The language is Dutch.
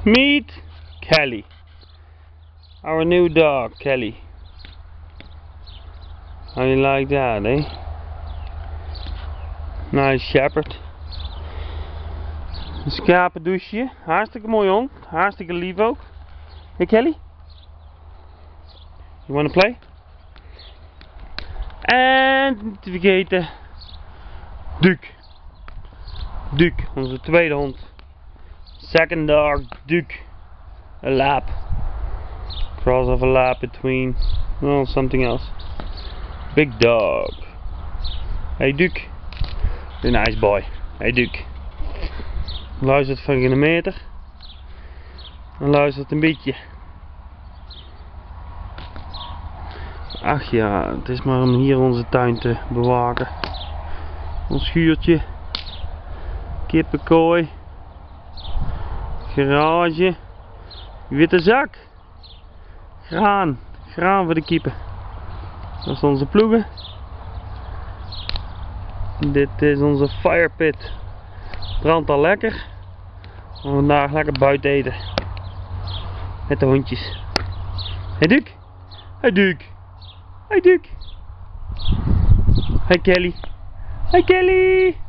Meet Kelly, our new dog, Kelly. How you like that, eh? Nice shepherd. Een schapendouche, hartstikke mooi hond, hartstikke lief ook. Hey Kelly? You wanna play? En niet te vergeten, Duke. Duke, onze tweede hond. Second dog, Duke. A lap. Cross of a lap between, well, something else. Big dog. Hey Duke. A nice boy. Hey Duke. Luistert van geen meter. En luistert een beetje. Ach ja, het is maar om hier onze tuin te bewaken. Ons schuurtje. Kippenkooi. Garage. Witte zak. Graan. Graan voor de kippen. Dat is onze ploegen. Dit is onze firepit. Brandt al lekker. We gaan vandaag lekker buiten eten. Met de hondjes. Hey Duke. Hey Duke. Hey Duke. Hey Kelly. Hey Kelly.